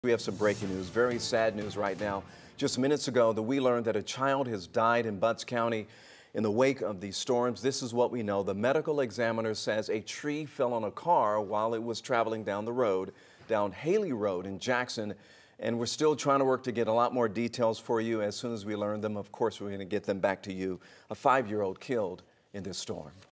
We have some breaking news, very sad news right now. Just minutes ago, we learned that a child has died in Butts County in the wake of these storms. This is what we know. The medical examiner says a tree fell on a car while it was traveling down the road, down Hailey Road in Jackson. And we're still trying to work to get a lot more details for you. As soon as we learn them, of course, we're going to get them back to you. A 5-year-old killed in this storm.